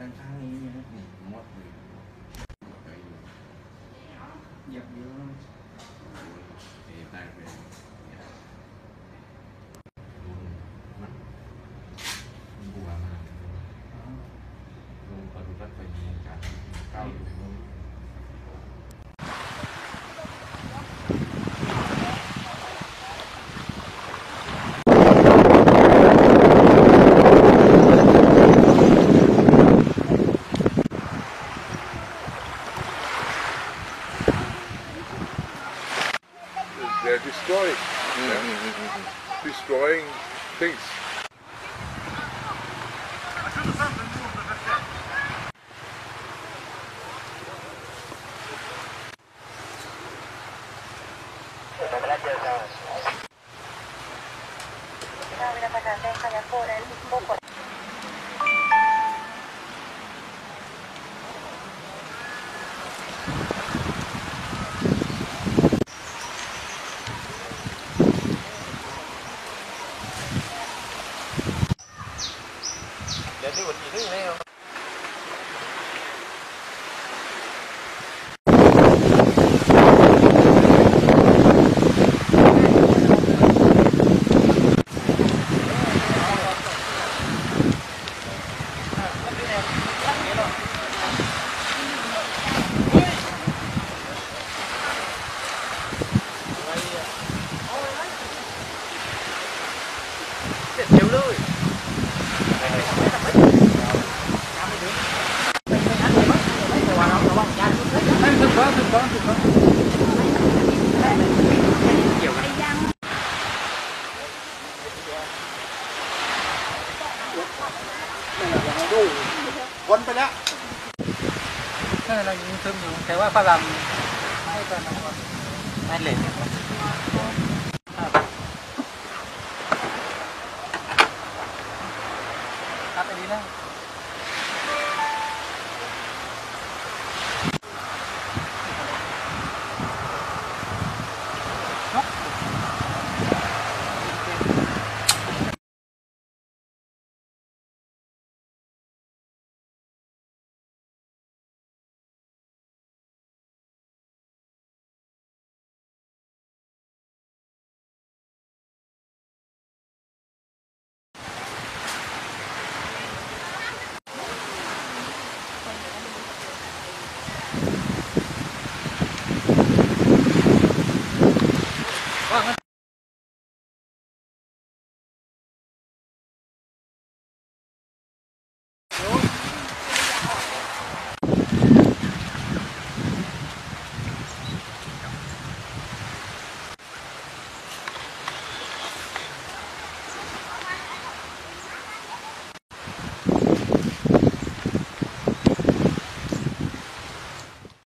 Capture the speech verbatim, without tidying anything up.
ข้างๆนี้นะมดเลยเหยียบเยอะเอ๊ะได้ไปมันบัวมากลงปฏิบัติไปมีการก้าวอยู่ They're destroying, yeah? destroying things. Để đi một gì nữa nghe không? Chịu luôn. Quấnไปแล้วนั่นเรายิงซึมอยู่แต่ว่าฝรั่งให้ตอนนั้นไม่เหล็กครับอันนี้นะว่างั้น